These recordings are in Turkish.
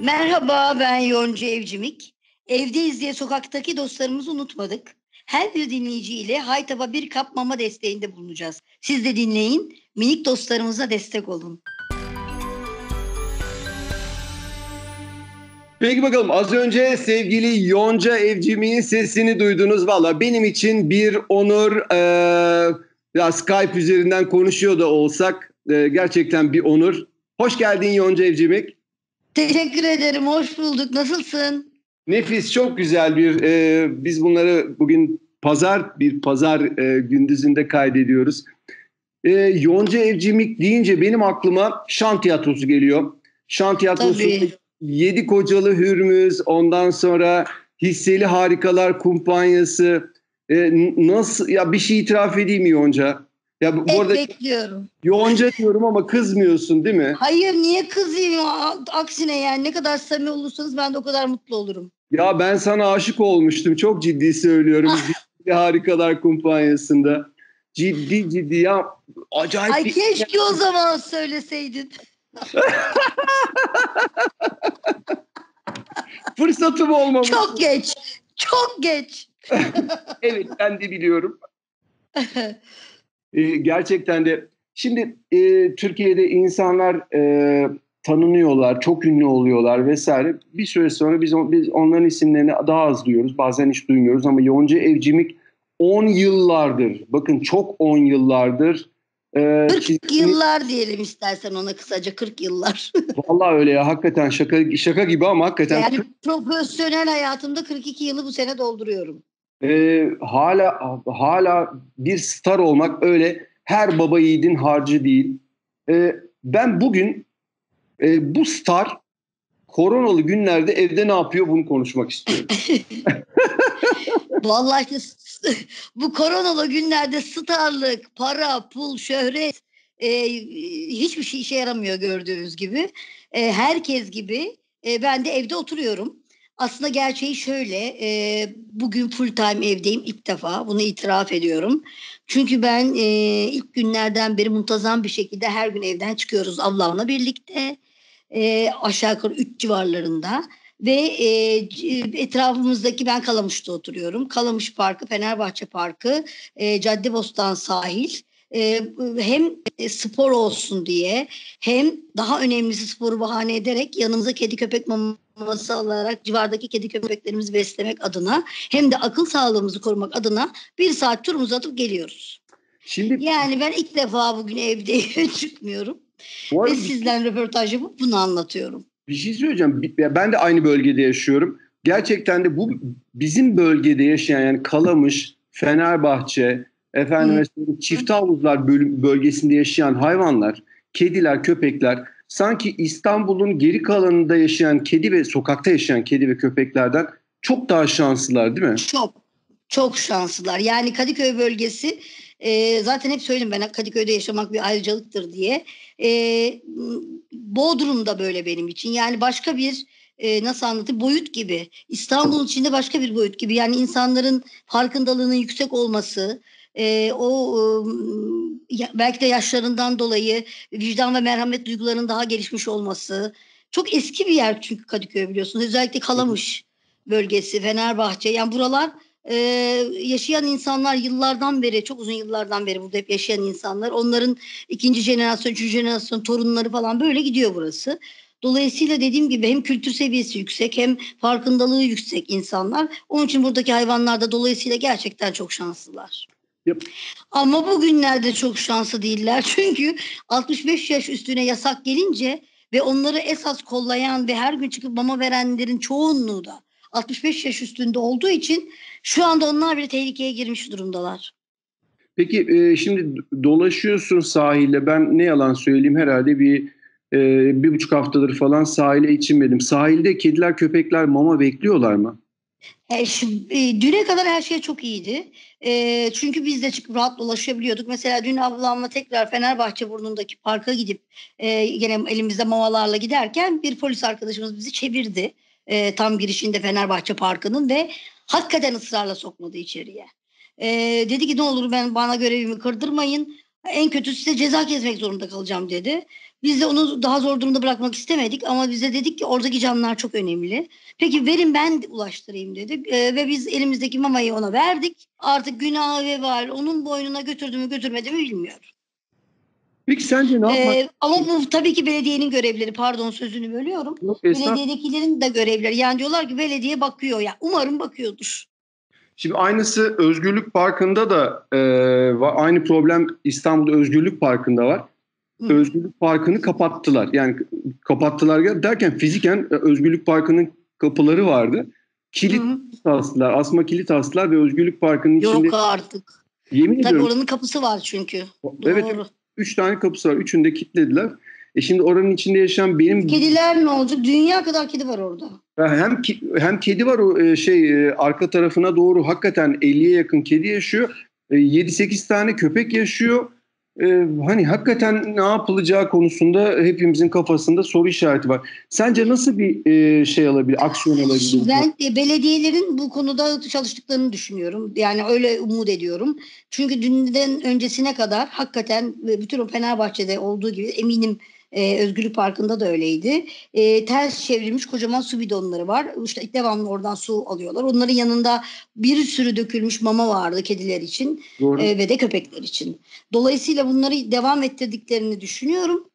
Merhaba, ben Yonca Evcimik. Evdeyiz diye sokaktaki dostlarımızı unutmadık. Her bir dinleyici ile Haytap'a bir kap mama desteğinde bulunacağız. Siz de dinleyin, minik dostlarımıza destek olun. Peki bakalım, az önce sevgili Yonca Evcimik'in sesini duydunuz. Valla benim için bir onur. Ya Skype üzerinden konuşuyor da olsak gerçekten bir onur. Hoş geldin Yonca Evcimik. Teşekkür ederim, hoş bulduk. Nasılsın? Nefis, çok güzel biz bunları bugün bir pazar gündüzünde kaydediyoruz. Yonca Evcimik deyince benim aklıma Şan Tiyatrosu geliyor. Şan Tiyatrosu, Tabii. Yedi Kocalı Hürmüz, ondan sonra Hisseli Harikalar Kumpanyası. Nasıl ya, bir şey itiraf edeyim mi Yonca? Ya bu arada Bekliyorum. Yonca diyorum ama kızmıyorsun değil mi? Hayır, niye kızayım? Aksine yani ne kadar samimi olursanız ben de o kadar mutlu olurum. Ya ben sana aşık olmuştum. Çok ciddi söylüyorum. Hisseli Harikalar Kumpanyası'nda. Ciddi ya. Acayip Ay keşke o zaman söyleseydin. Fırsatım olmamış. Çok geç. Çok geç. Evet, ben de biliyorum. Gerçekten de. Şimdi Türkiye'de insanlar tanınıyorlar, çok ünlü oluyorlar vesaire. Bir süre sonra biz onların isimlerini daha az duyuyoruz. Bazen hiç duymuyoruz ama Yonca Evcimik 10 yıllardır, bakın çok 10 yıllardır. 40 yıllar diyelim istersen ona, kısaca 40 yıllar. Vallahi öyle ya, hakikaten şaka gibi ama hakikaten. Yani profesyonel hayatımda 42 yılı bu sene dolduruyorum. Hala bir star olmak öyle her baba yiğidin harcı değil. Ben bugün bu star koronalı günlerde evde ne yapıyor bunu konuşmak istiyorum. Vallahi işte, bu koronalı günlerde starlık, para, pul, şöhret hiçbir şey işe yaramıyor gördüğünüz gibi. Herkes gibi ben de evde oturuyorum. Aslında gerçeği şöyle, bugün full time evdeyim ilk defa, bunu itiraf ediyorum. Çünkü ben ilk günlerden beri muntazam bir şekilde her gün evden çıkıyoruz ablamla birlikte. Aşağı yukarı 3 civarlarında. Ve etrafımızdaki, ben Kalamış'ta oturuyorum. Kalamış Parkı, Fenerbahçe Parkı, Caddebostan sahil. Hem spor olsun diye, hem daha önemlisi sporu bahane ederek yanımıza kedi köpek maması alarak civardaki kedi köpeklerimizi beslemek adına, hem de akıl sağlığımızı korumak adına bir saat turumuzu atıp geliyoruz. Şimdi yani ben ilk defa bugün evde çıkmıyorum. Ve sizden röportaj yapıp bunu anlatıyorum. Bir şey söyleyeceğim. Ben de aynı bölgede yaşıyorum. Gerçekten de bu bizim bölgede yaşayan, yani Kalamış, Fenerbahçe, çift havuzlar bölgesinde yaşayan hayvanlar, kediler, köpekler sanki İstanbul'un geri kalanında yaşayan kedi ve sokakta yaşayan kedi ve köpeklerden çok daha şanslılar değil mi? Çok şanslılar. Yani Kadıköy bölgesi, zaten hep söyledim ben, Kadıköy'de yaşamak bir ayrıcalıktır diye. Bodrum'da böyle benim için. Yani başka bir nasıl anlatayım, boyut gibi. İstanbul'un içinde başka bir boyut gibi. Yani insanların farkındalığının yüksek olması, belki de yaşlarından dolayı vicdan ve merhamet duygularının daha gelişmiş olması. Çok eski bir yer çünkü Kadıköy, biliyorsunuz. Özellikle Kalamış bölgesi, Fenerbahçe. Yani buralar yaşayan insanlar yıllardan beri, çok uzun yıllardan beri burada hep yaşayan insanlar. Onların ikinci jenerasyon, üçüncü jenerasyon torunları falan böyle gidiyor burası. Dolayısıyla dediğim gibi hem kültür seviyesi yüksek, hem farkındalığı yüksek insanlar. Onun için buradaki hayvanlar da dolayısıyla gerçekten çok şanslılar. Yep. Ama bugünlerde çok şanslı değiller. Çünkü 65 yaş üstüne yasak gelince ve onları esas kollayan ve her gün çıkıp mama verenlerin çoğunluğu da 65 yaş üstünde olduğu için şu anda onlar bile tehlikeye girmiş durumdalar. Peki şimdi dolaşıyorsun sahilde. Ben ne yalan söyleyeyim, herhalde bir buçuk haftadır falan sahile hiç inmedim. Sahilde kediler, köpekler mama bekliyorlar mı? Düne kadar her şey çok iyiydi. Çünkü biz de çıkıp rahat dolaşabiliyorduk. Mesela dün ablamla tekrar Fenerbahçe burnundaki parka gidip gene elimizde mamalarla giderken bir polis arkadaşımız bizi çevirdi. Tam girişinde Fenerbahçe Parkı'nın ve hakikaten ısrarla sokmadı içeriye. Dedi ki ne olur bana görevimi kırdırmayın. En kötüsü size ceza kesmek zorunda kalacağım dedi. Biz de onu daha zor durumda bırakmak istemedik ama biz de dedik ki oradaki canlılar çok önemli. Peki verin ben ulaştırayım dedik. Ve biz elimizdeki mamayı ona verdik. Artık günah vebal onun boynuna götürdü mü götürmedi mi bilmiyorum. Peki sence ne yapmak? Ama bu tabii ki belediyenin görevleri. Pardon sözünü bölüyorum. Yok, Belediyedekilerin de görevleri. Yani diyorlar ki belediye bakıyor. Ya umarım bakıyordur. şimdi aynısı Özgürlük Parkı'nda da aynı problem İstanbul'da Özgürlük Parkı'nda var. Hı. Özgürlük Parkı'nı kapattılar. Yani kapattılar derken fiziken Özgürlük Parkı'nın kapıları vardı. Kilit astılar, asma kilit astılar ve Özgürlük Parkı'nın içinde... Yok artık. Yemin Tabii ediyorum. oranın kapısı var çünkü. Evet, Doğru. 3 tane kapısı var. Üçünü de kilitlediler. Şimdi oranın içinde yaşayan benim... Kediler ne olacak? Dünya kadar kedi var orada. Hem kedi var o arka tarafına doğru hakikaten 50'ye yakın kedi yaşıyor. 7-8 tane köpek yaşıyor. Hani hakikaten ne yapılacağı konusunda hepimizin kafasında soru işareti var. Sence nasıl bir şey alabilir, aksiyon alabilir? Ben belediyelerin bu konuda çalıştıklarını düşünüyorum. Yani öyle umut ediyorum. Çünkü dünden öncesine kadar hakikaten bütün o Fenerbahçe'de olduğu gibi eminim Özgürlük Parkı'nda da öyleydi. Ters çevrilmiş kocaman su bidonları var. İşte devamlı oradan su alıyorlar. Onların yanında bir sürü dökülmüş mama vardı kediler için ve de köpekler için. Dolayısıyla bunları devam ettirdiklerini düşünüyorum.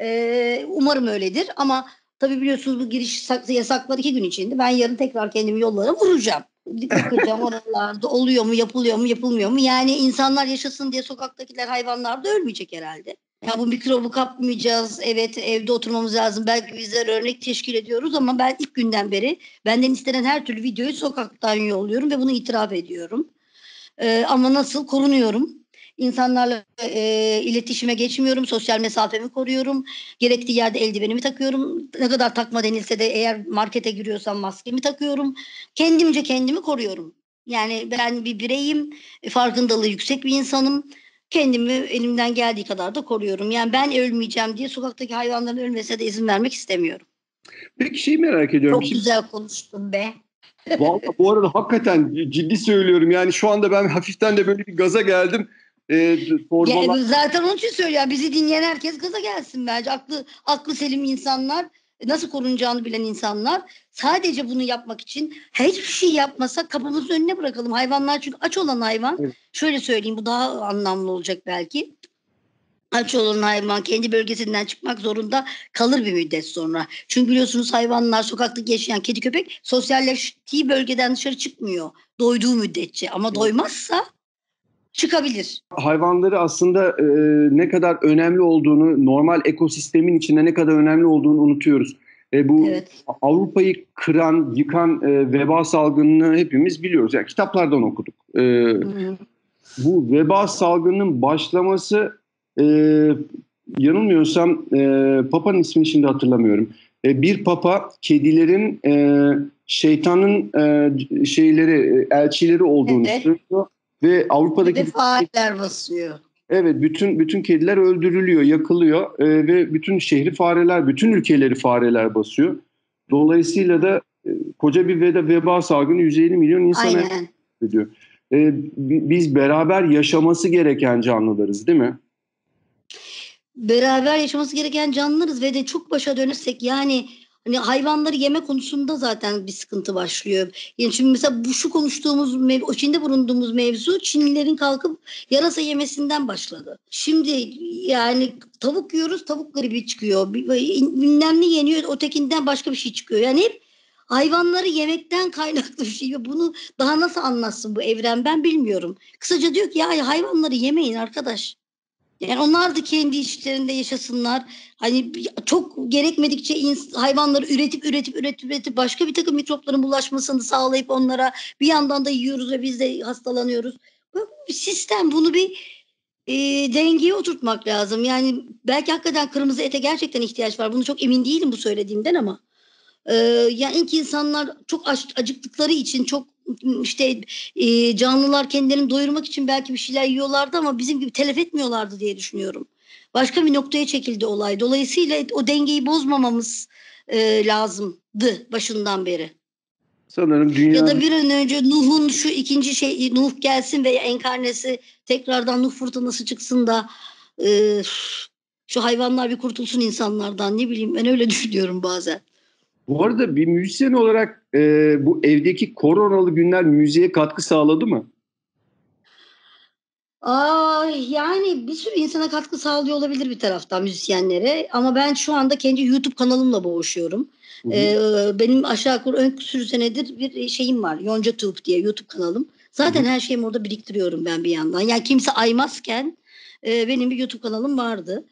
Umarım öyledir ama tabii biliyorsunuz bu giriş yasaklar 2 gün içinde. Ben yarın tekrar kendimi yollara vuracağım. Bakacağım oralarda oluyor mu, yapılıyor mu, yapılmıyor mu? Yani insanlar yaşasın diye sokaktakiler, hayvanlar da ölmeyecek herhalde. Ya bu mikrobu kapmayacağız. Evet evde oturmamız lazım. Belki bizler örnek teşkil ediyoruz ama ben ilk günden beri benden istenen her türlü videoyu sokaktan yolluyorum ve bunu itiraf ediyorum. Ama nasıl korunuyorum? İnsanlarla iletişime geçmiyorum. Sosyal mesafemi koruyorum. Gerektiği yerde eldivenimi takıyorum. Ne kadar takma denilse de eğer markete giriyorsam maskemi takıyorum. Kendimce kendimi koruyorum. Yani ben bir bireyim. Farkındalığı yüksek bir insanım. Kendimi elimden geldiği kadar da koruyorum. Yani ben ölmeyeceğim diye sokaktaki hayvanların ölmesine de izin vermek istemiyorum. Peki şeyi merak ediyorum. Çok güzel konuştun be. Vallahi bu arada hakikaten ciddi söylüyorum. Yani şu anda ben hafiften de böyle bir gaza geldim. Zaten onun için söylüyorum. Bizi dinleyen herkes gaza gelsin bence. Aklı selim insanlar, nasıl korunacağını bilen insanlar sadece bunu yapmak için hiçbir şey yapmasak kapımızın önüne bırakalım. Hayvanlar çünkü aç olan hayvan, Evet. şöyle söyleyeyim bu daha anlamlı olacak belki. Aç olan hayvan kendi bölgesinden çıkmak zorunda kalır bir müddet sonra. Çünkü biliyorsunuz hayvanlar sokaktaki yaşayan kedi köpek sosyalleştiği bölgeden dışarı çıkmıyor. Doyduğu müddetçe ama doymazsa çıkabilir. Hayvanları aslında ne kadar önemli olduğunu, normal ekosistemin içinde ne kadar önemli olduğunu unutuyoruz. Bu Evet. Avrupa'yı kıran, yıkan veba salgınını hepimiz biliyoruz. Yani kitaplardan okuduk. Bu veba salgının başlaması yanılmıyorsam Papa'nın ismini şimdi hatırlamıyorum. Bir Papa kedilerin şeytanın elçileri olduğunu söylüyor. Ve Avrupa'daki fareler basıyor. Evet, bütün kediler öldürülüyor, yakılıyor ve bütün şehri fareler, bütün ülkeleri fareler basıyor. Dolayısıyla da koca bir veba salgını 150 milyon insana ediyor. Biz beraber yaşaması gereken canlılarız, değil mi? Beraber yaşaması gereken canlılarız ve de çok başa dönürsek yani hani hayvanları yeme konusunda zaten bir sıkıntı başlıyor. Yani şimdi mesela şu konuştuğumuz içinde bulunduğumuz mevzu Çinlilerin kalkıp yarasa yemesinden başladı. Şimdi yani tavuk yiyoruz, tavuk gribi çıkıyor. Bilmem ne yeniyor, ötekinden başka bir şey çıkıyor. Yani hep hayvanları yemekten kaynaklı bir şey. Bunu daha nasıl anlatsın bu evren ben bilmiyorum. Kısaca diyor ki ya hayvanları yemeyin arkadaş. Yani onlar da kendi işlerinde yaşasınlar. Hani çok gerekmedikçe hayvanları üretip başka bir takım mikropların bulaşmasını sağlayıp onlara bir yandan da yiyoruz ve biz de hastalanıyoruz. Bu bir sistem. Bunu bir dengeye oturtmak lazım. Yani belki hakikaten kırmızı ete gerçekten ihtiyaç var. Bunu çok emin değilim bu söylediğimden ama. Yani ilk insanlar çok acıktıkları için çok işte canlılar kendilerini doyurmak için belki bir şeyler yiyorlardı ama bizim gibi telef etmiyorlardı diye düşünüyorum. Başka bir noktaya çekildi olay. Dolayısıyla o dengeyi bozmamamız lazımdı başından beri. Sanırım dünya... Ya da bir an önce Nuh'un şu ikinci Nuh gelsin ve enkarnesi tekrardan Nuh fırtınası çıksın da e, şu hayvanlar bir kurtulsun insanlardan, ne bileyim, ben öyle düşünüyorum bazen. Bu arada bir müzisyen olarak bu evdeki koronalı günler müziğe katkı sağladı mı? Yani bir sürü insana katkı sağlıyor olabilir bir taraftan, müzisyenlere, ama ben şu anda kendi YouTube kanalımla boğuşuyorum. Hı hı. Benim aşağı yukarı ön sürü senedir bir şeyim var. YoncaTube diye YouTube kanalım. Hı Zaten hı. her şeyimi orada biriktiriyorum ben bir yandan. Yani kimse aymazken benim bir YouTube kanalım vardı.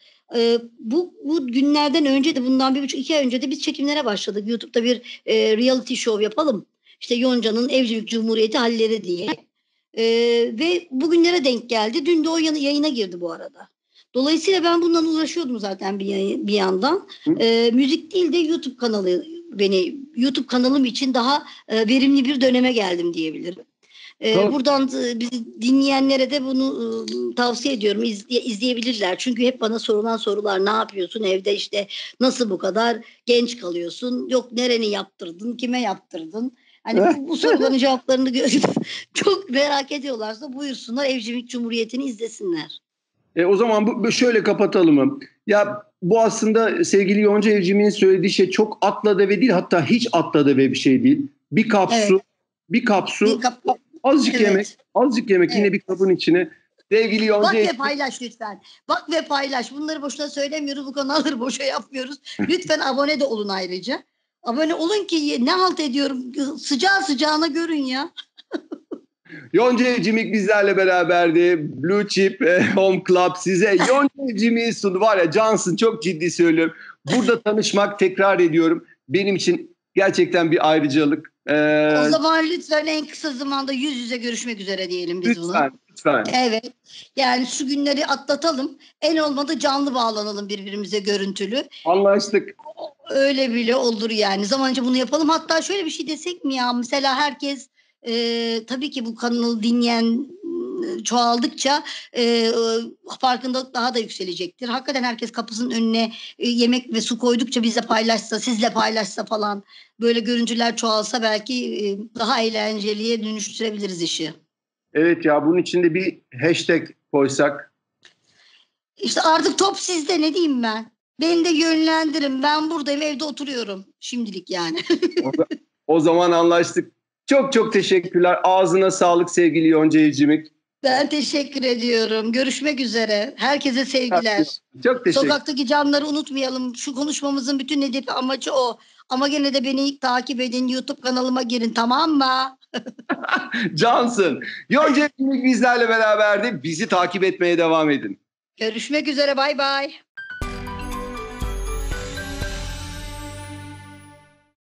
Bu günlerden önce de, bundan 1,5-2 ay önce de biz çekimlere başladık. YouTube'da bir reality show yapalım. İşte Yonca'nın Evcilik Cumhuriyeti halleri diye. Ve bugünlere denk geldi. Dün de o yayına girdi bu arada. Dolayısıyla ben bundan uğraşıyordum zaten bir yandan. Hı. Müzik değil de YouTube kanalı, YouTube kanalım için daha verimli bir döneme geldim diyebilirim. Tamam. Buradan bizi dinleyenlere de bunu tavsiye ediyorum. İzleyebilirler. Çünkü hep bana sorulan sorular: ne yapıyorsun evde, işte nasıl bu kadar genç kalıyorsun? Yok, nereni yaptırdın? Kime yaptırdın? Hani bu soruların cevaplarını görüp çok merak ediyorlarsa buyursunlar, Evcilik Cumhuriyeti'ni izlesinler. O zaman şöyle kapatalım mı? Ya bu aslında sevgili Yonca Evcimik'in söylediği şey çok atla deve değil, hatta hiç atla deve bir şey değil. Bir kap Evet. su, bir kap Bir su, kap azıcık yemek, evet. azıcık yemek yine Evet. bir kabın içine. Sevgili Yonca Bak ve Evcimik, paylaş lütfen. Bak ve paylaş. Bunları boşuna söylemiyoruz. Bu kanalları boşa yapmıyoruz. Lütfen abone de olun ayrıca. Abone olun ki ne halt ediyorum. Sıcağı sıcağına görün ya. Yonca Evcimik bizlerle beraberdi. Blue Chip Home Club size Yonca Evcimik'i sundu. Var ya Johnson, çok ciddi söylüyorum. Burada tanışmak, tekrar ediyorum, benim için gerçekten bir ayrıcalık. O zaman lütfen en kısa zamanda yüz yüze görüşmek üzere diyelim biz bunu. Lütfen, lütfen. Evet. Yani şu günleri atlatalım. En olmadı canlı bağlanalım birbirimize, görüntülü. Anlaştık. Öyle bile olur yani. Zamanca bunu yapalım. Hatta şöyle bir şey desek mi ya? Mesela herkes tabii ki bu kanalı dinleyen çoğaldıkça farkındalık daha da yükselecektir. Hakikaten herkes kapısının önüne yemek ve su koydukça bizle paylaşsa, sizle paylaşsa falan, böyle görüntüler çoğalsa belki daha eğlenceliye dönüştürebiliriz işi. Evet ya, bunun içinde bir hashtag koysak. İşte artık top sizde, ne diyeyim ben? Beni de yönlendirin. Ben buradayım, evde oturuyorum şimdilik yani. O zaman anlaştık. Çok çok teşekkürler. Ağzına sağlık sevgili Yonca Evcimik. Ben teşekkür ediyorum. Görüşmek üzere. Herkese sevgiler. Çok teşekkür. Sokaktaki canları unutmayalım. Şu konuşmamızın bütün hedefi, amacı o. Ama gene de beni takip edin. YouTube kanalıma girin, tamam mı? Cansın. Yonca Evcimik bizlerle beraberdi. Bizi takip etmeye devam edin. Görüşmek üzere. Bay bay.